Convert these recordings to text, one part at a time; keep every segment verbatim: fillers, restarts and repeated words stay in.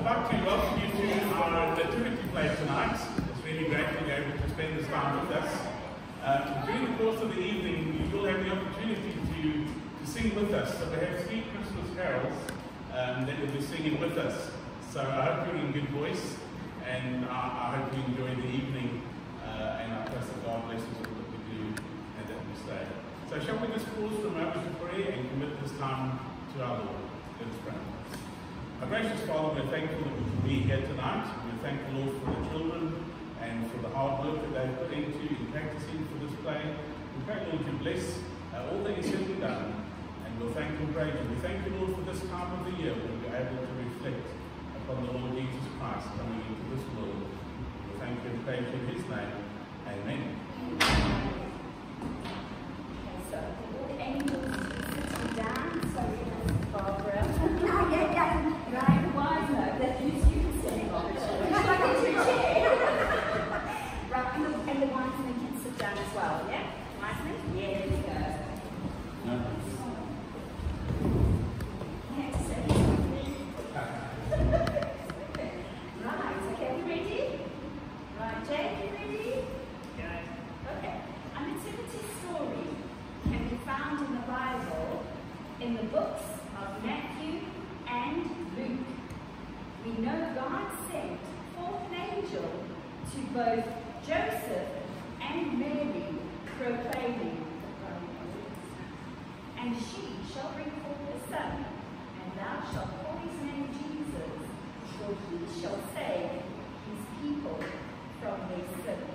like to welcome you to our nativity play tonight. It's really great to be able to spend this time with us. Uh, during the course of the evening, you will have the opportunity to, to sing with us. So we have three Christmas carols um, that will be singing with us. So I hope you're in good voice, and I, I hope you enjoy the evening, uh, and I trust that God blesses all that we do and that we stay. So shall we just pause for a moment to pray and commit this time to our Lord? Let us pray. Our gracious Father, we're thankful that we can be here tonight. We're thankful, Lord, for the children and for the hard work that they've put into in practicing for this play. We pray, Lord, to bless uh, all that is said and done, and we'll thank and praise you. We thank you, Lord, for this time of the year when we're able to reflect upon the Lord Jesus Christ coming into this world. We thank you and praise you in his name. Amen. Okay, so all the angels sitting down, so we have Barbara. Oh, yeah, yeah. Right, wise note that you can sit, Barbara. Right, and the, and the wise men can sit down as well, yeah? Wise men? Yeah, there we go. No. Yeah, so. Right, okay, we ready? Right, Jake, you ready? Good. Okay, a nativity story can be found in the Bible in the books of Matthew and Luke. We know God sent forth an angel to both Joseph and Mary, proclaiming, "And she shall bring forth a son, and thou shalt call his name Jesus, for he shall save his people from their sin."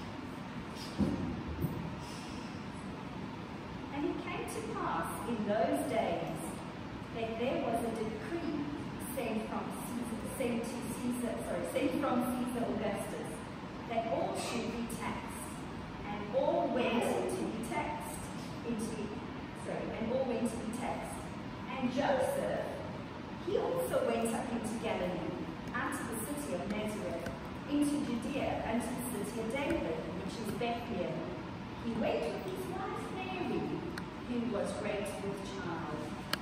And it came to pass in those days that there was a decree sent from Caesar, sent to Caesar, sorry, sent from Caesar Augustus, that all should be taxed, and all went to be taxed into, sorry, and all went to be taxed. And Joseph, he also went up into Galilee, out of the city of Nazareth, into Judea, unto the city of David, which is Bethlehem. He went with his wife Mary, who was great with child.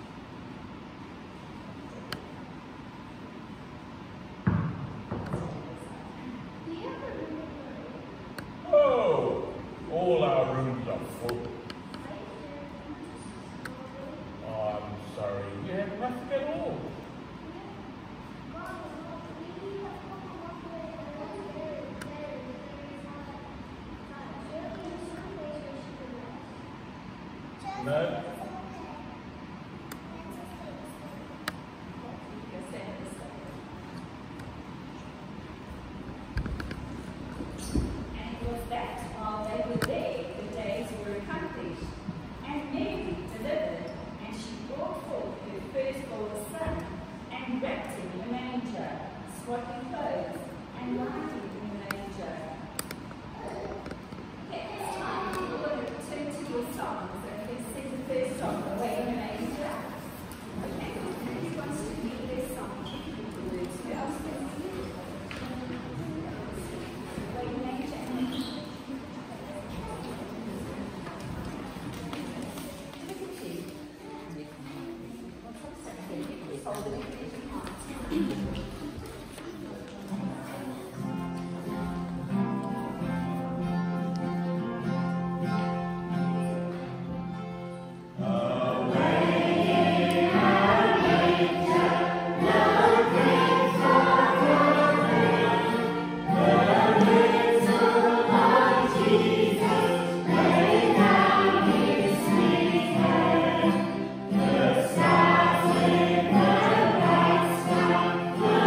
Oh, all our rooms are full. Oh, I'm sorry. You have nothing at all. No? And it was that while they were there, the days were accomplished. And Mary delivered, and she brought forth her firstborn son, and wrapped him in a manger, swaddling clothes, and laid him in the manger. At this time, you will turn to your songs, and let's sing the first song, Away in a Manger. Okay, who wants to read this song? The words. Who else wants to read it? Away in a Manger. The stars in the bright sky.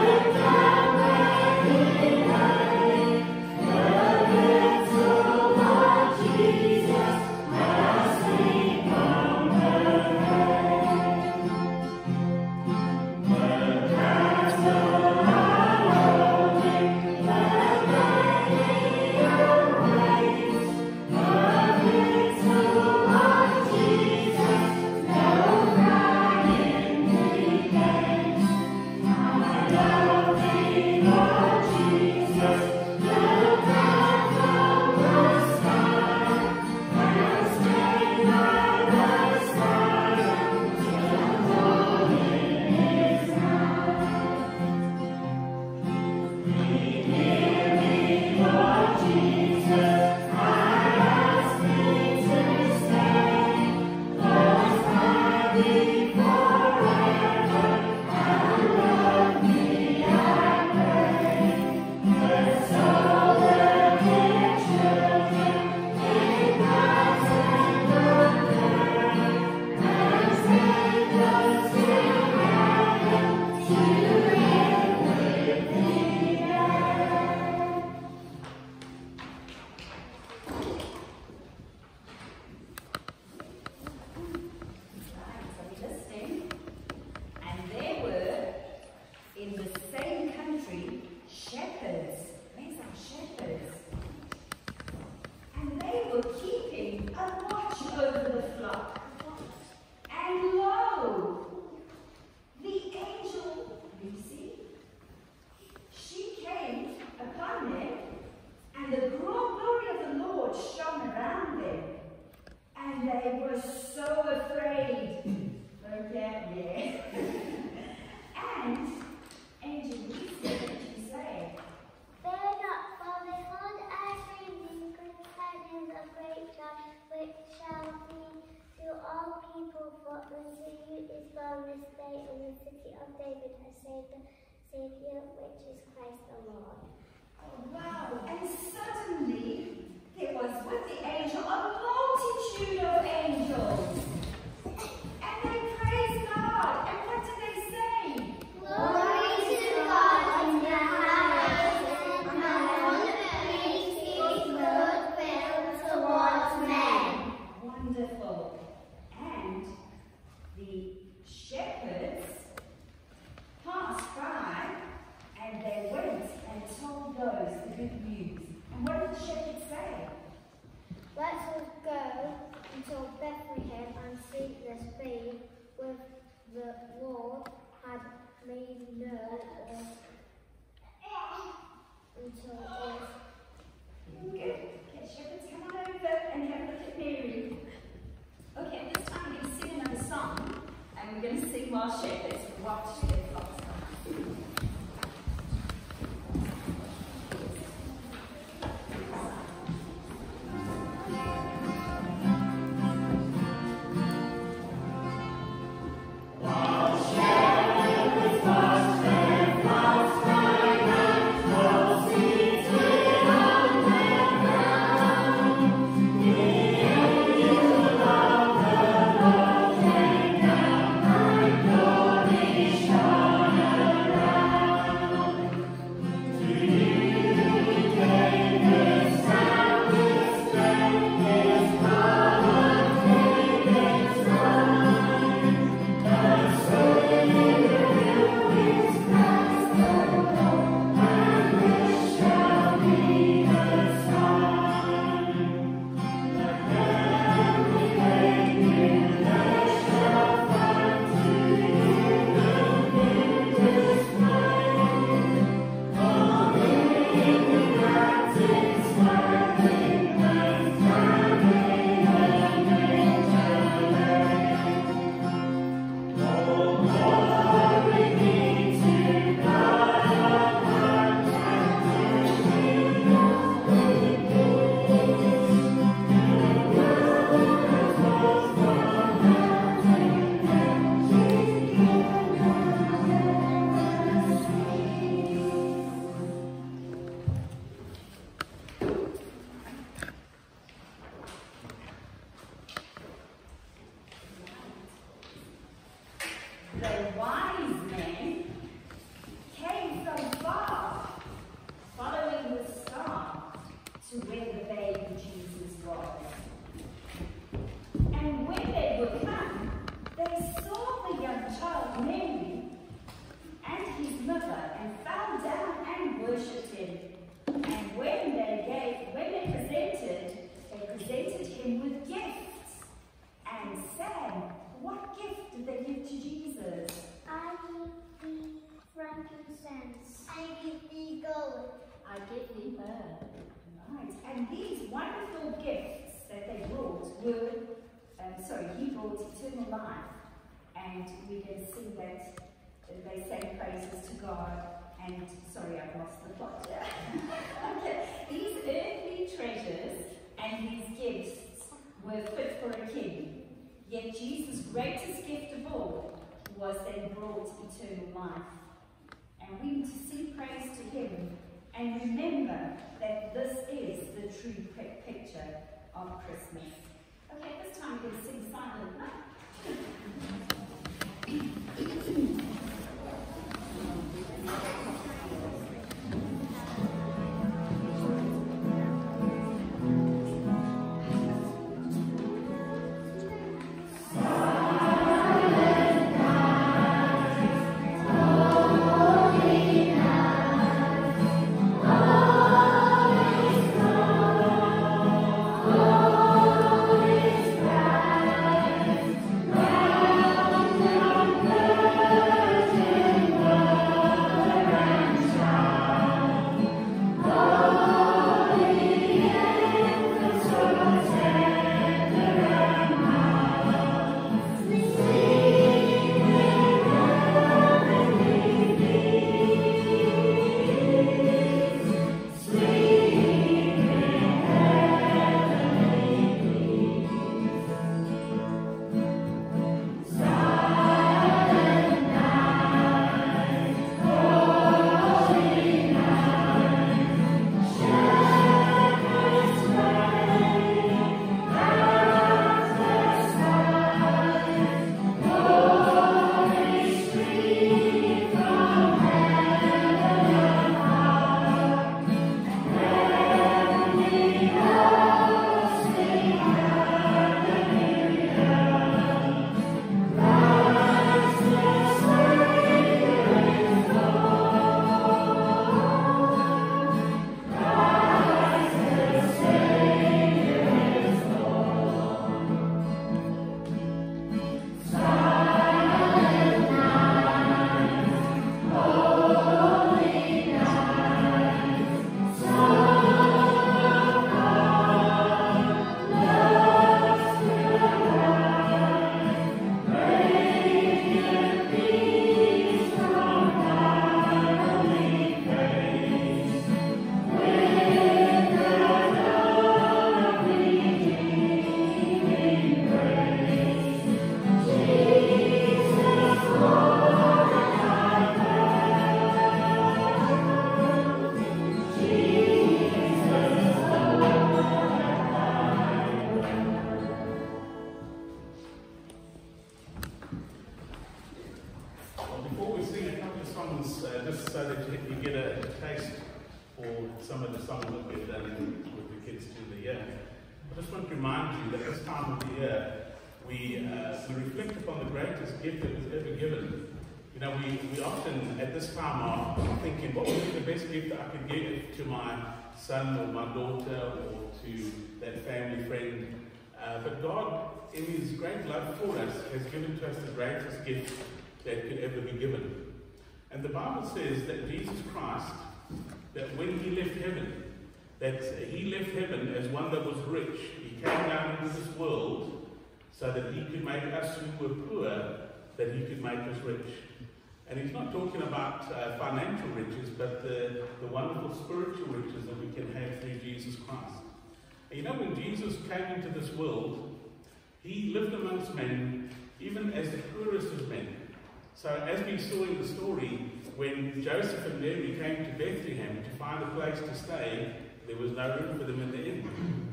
yeah. And, Angel, you said what you say. Fear not, for behold, I bring thee good tidings of great joy, which shall be to all people. For unto you is born this day in the city of David a Saviour, Saviour, which is Christ the Lord. Oh, wow. And suddenly, there was with the angel a multitude of angels. And they praised God. And what did they say? Glory to God in the highest, and on earth peace, goodwill towards men. Wonderful. And the shepherds passed by, and they went and told those the good news. And what did the shepherds say? Let us go until Bethlehem and see this babe with the Lord had made known until us. Good. Okay, shepherds, come on over and have a look at Mary. Okay, at this time we're going to sing another song, and we're going to sing while shepherds watch their flocks come. The wise men came from far, following the star to where the baby Jesus was. And when they would come, they saw the young child Mary and his mother, and fell down and worshipped him. And when they gave, when they presented, they presented him with gifts and sang. What gift did they give to Jesus? I give thee frankincense. I give thee gold. I give thee myrrh. Right. And these wonderful gifts that they brought were, um, sorry, he brought eternal life. And we can sing that uh, they sang praises to God. And, sorry, I've lost the plot here. Okay. These earthly treasures and these gifts were fit for a king. Yet Jesus' greatest gift of all was that he brought eternal life. And we need to sing praise to him and remember that this is the true picture of Christmas. Okay, this time we're going to sing Silent Night. Christ. songs uh, just so that you, you get a, a taste for some of the songs that we've done with the kids through the year. I just want to remind you that this time of the year, we, uh, we reflect upon the greatest gift that was ever given. You know, we, we often at this time are thinking, what would be the best gift that I could give to my son or my daughter or to that family friend? Uh, but God, in His great love for us, has given to us the greatest gift that could ever be given. And the Bible says that Jesus Christ, that when He left heaven, that He left heaven as one that was rich. He came down into this world so that He could make us who were poor, that He could make us rich. And He's not talking about uh, financial riches, but the, the wonderful spiritual riches that we can have through Jesus Christ. And you know, when Jesus came into this world, He lived amongst men, even as the poorest of men. So as we saw in the story, when Joseph and Mary came to Bethlehem to find a place to stay, there was no room for them in the inn.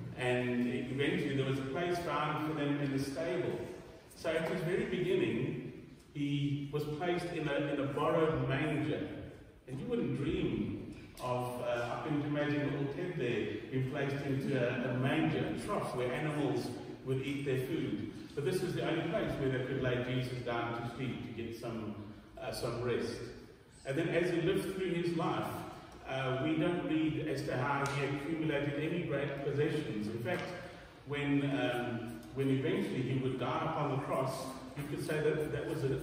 And eventually there was a place found for them in the stable. So at His very beginning, He was placed in a, in a borrowed manger. And you wouldn't dream of, uh, I couldn't imagine a little Ted there being placed into a, a manger, a trough where animals would eat their food. But this is the only place where they could lay Jesus down to sleep, to get some, uh, some rest. And then as He lived through His life, uh, we don't read as to how He accumulated any great possessions. In fact, when, um, when eventually He would die upon the cross, you could say that that was a,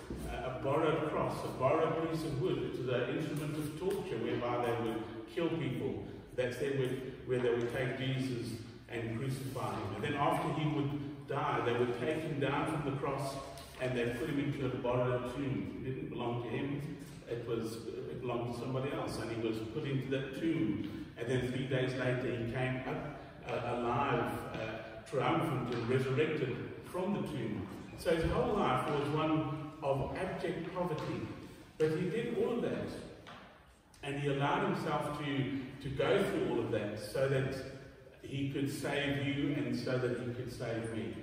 a, a borrowed cross, a borrowed piece of wood. It was an instrument of torture whereby they would kill people. That's there where, where they would take Jesus and crucify Him. And then after He would die, they would take Him down from the cross and they put Him into a borrowed tomb. It didn't belong to Him. It was it belonged to somebody else, and He was put into that tomb. And then three days later, He came up uh, alive, uh, triumphant and resurrected from the tomb. So His whole life was one of abject poverty. But He did all of that. And He allowed Himself to, to go through all of that so that He could save you and so that He could save me.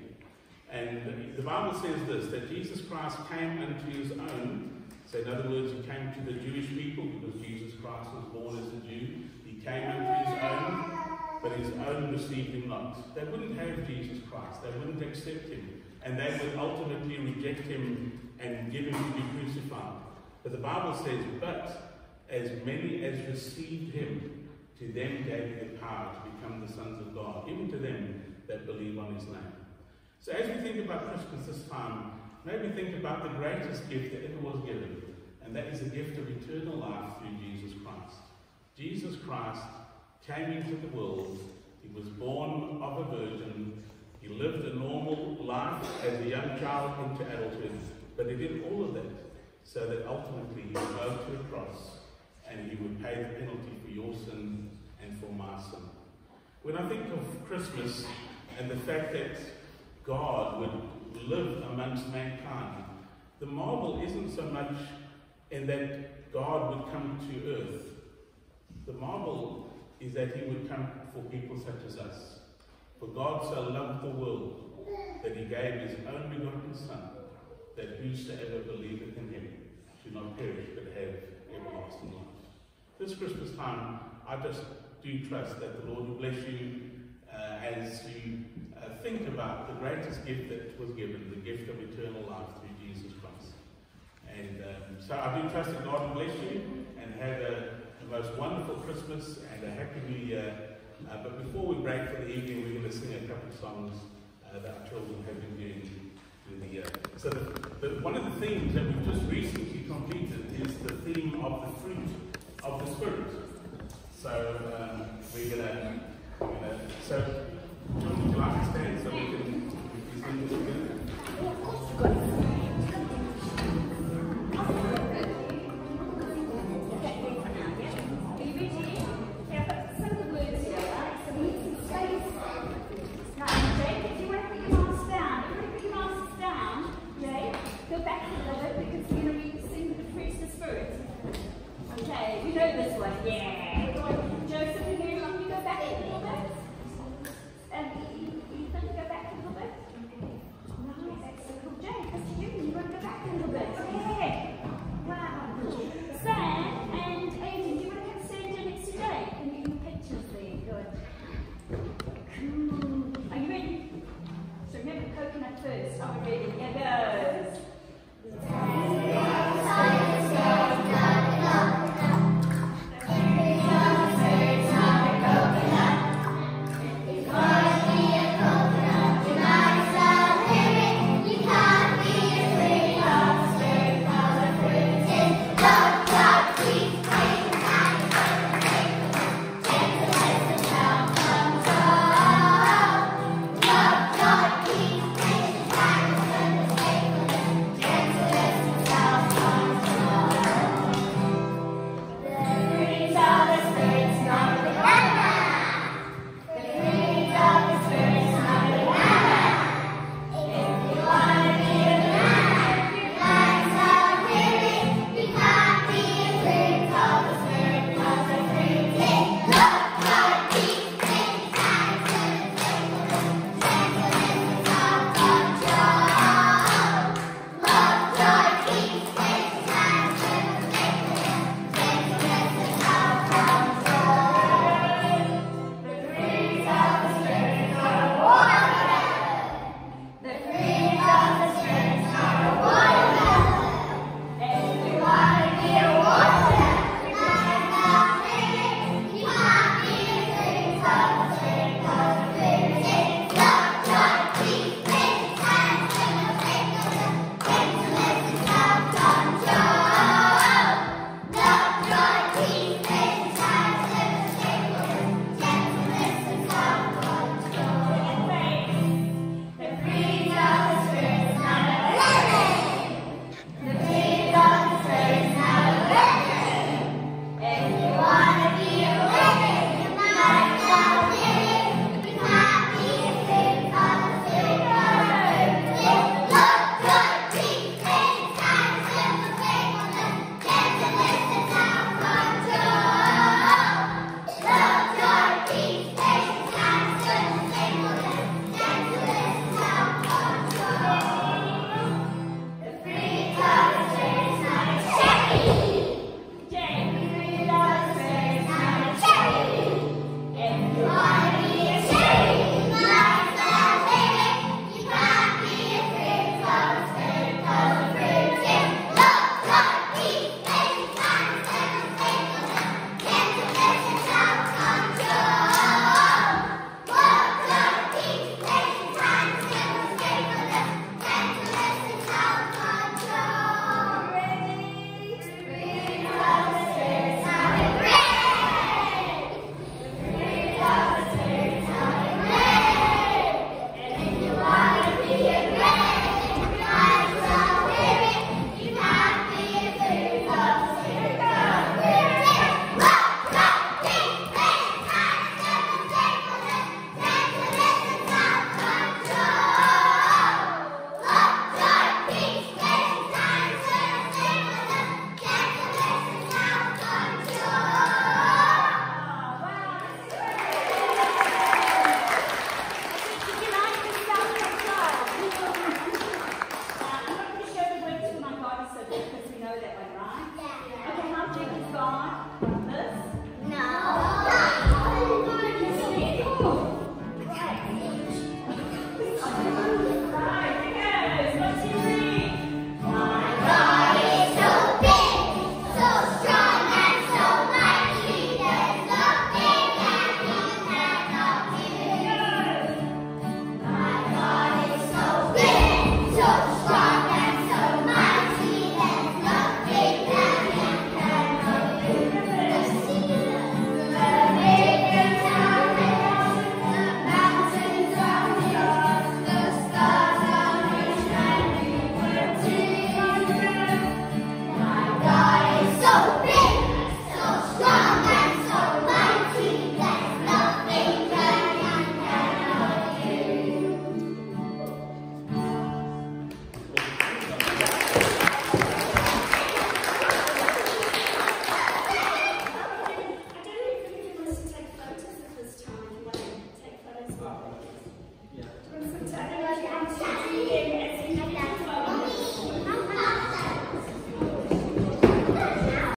And the Bible says this, that Jesus Christ came unto His own. So in other words, He came to the Jewish people because Jesus Christ was born as a Jew. He came unto His own, but His own received Him not. They wouldn't have Jesus Christ. They wouldn't accept Him. And they would ultimately reject Him and give Him to be crucified. But the Bible says, but as many as received Him, to them gave He the power to become the sons of God, even to them that believe on His name. So as we think about Christmas this time, maybe think about the greatest gift that ever was given, and that is the gift of eternal life through Jesus Christ. Jesus Christ came into the world. He was born of a virgin. He lived a normal life as a young child into adulthood, but He did all of that so that ultimately He would go to a cross and He would pay the penalty for your sin and for my sin. When I think of Christmas and the fact that God would live amongst mankind, the marvel isn't so much in that God would come to earth. The marvel is that He would come for people such as us. For God so loved the world that He gave His only begotten Son, that whosoever believeth in Him should not perish but have everlasting life. This Christmas time, I just do trust that the Lord will bless you uh, as you uh, think about the greatest gift that was given, the gift of eternal life through Jesus Christ. And um, so I do trust that God will bless you and have a, the most wonderful Christmas and a happy New Year. Uh, but before we break for the evening, we're going to sing a couple of songs uh, that our children have been doing through the year. So the, the, one of the themes that we've just recently completed is the theme of the fruit of the Spirit. So um, we're going to, so would you like to stand so we can, we can sing this together?